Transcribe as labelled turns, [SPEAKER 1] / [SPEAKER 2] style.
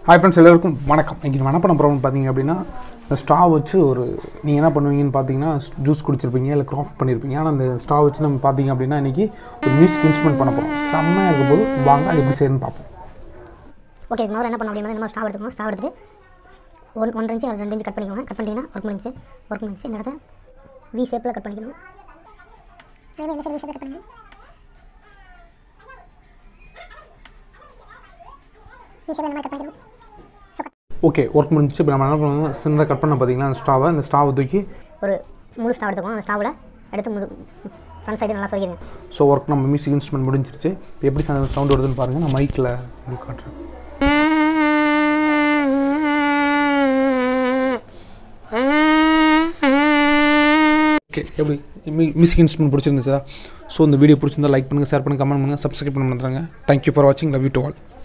[SPEAKER 1] Hi friends, எல்லாருக்கும் வணக்கம். இன்றைக்கி என்ன பண்ண போகிறோம்னு பார்த்தீங்க அப்படின்னா, இந்த ஸ்டாவ் வச்சு நீங்கள் என்ன பண்ணுவீங்கன்னு பார்த்தீங்கன்னா, ஜூஸ் குடிச்சிருப்பீங்க இல்லை கிராஃப்ட் பண்ணியிருப்பீங்க. ஆனால் அந்த ஸ்டாவ் வச்சு நம்ம பார்த்தீங்க அப்படின்னா இன்றைக்கி ஒரு மியூசிக் இன்ஸ்ட்ருமெண்ட் பண்ண போகிறோம். செம்மையாக இருக்கும்போது வாங்க அது எப்படி செய்யணும்னு பார்ப்போம்.
[SPEAKER 2] ஓகே, இந்த மாதிரி என்ன பண்ண அப்படின்னா, இந்த மாதிரி ஸ்டாவ் எடுத்துக்கணும். ஸ்டாவ் எடுத்துட்டு 1 இன்ச்சு 2 இன்ச்சு கட் பண்ணிக்கோங்க. கட் பண்ணிட்டீங்கன்னா ஒர்க் முடிஞ்சு இந்த இடத்த வி ஷேப்பில் கட் பண்ணிக்கணும். அதே இந்த சைடு வி ஷேப்பில் கட் பண்ணுங்கள். வி ஷேப்பில் இந்த மாதிரி கட் பண்ணிக்கணும்.
[SPEAKER 1] ஓகே, ஒர்க் முடிஞ்சிச்சு. இப்போ நம்ம என்ன பண்ணுவோம், சின்னதாக கட் பண்ண பார்த்தீங்கன்னா அந்த ஸ்டாவை தூக்கி
[SPEAKER 2] ஒரு முழு ஸ்டாவ் எடுத்துக்கோங்க. அந்த ஸ்டாவில் எடுத்து ஃப்ரண்ட் சைடு நல்லா சொல்லிடுங்க.
[SPEAKER 1] ஸோ ஒர்க் நம்ம மியூசிக் இன்ஸ்ட்ருமெண்ட் முடிஞ்சிருச்சு. இப்போ எப்படி சவுண்ட் வருதுன்னு பாருங்கள். நான் மைக்கில் காட்டுறேன். ஓகே, எப்படி மியூசிக் இன்ஸ்ட்ருமெண்ட் பிடிச்சிருந்துச்சா? ஸோ இந்த வீடியோ பிடிச்சிருந்தா லைக் பண்ணுங்கள், ஷேர் பண்ணுங்கள், கமெண்ட் பண்ணுங்கள், சப்ஸ்கிரைப் பண்ண பண்ணுறாங்க. தேங்க்யூ ஃபார் வாட்சிங். Love you to all.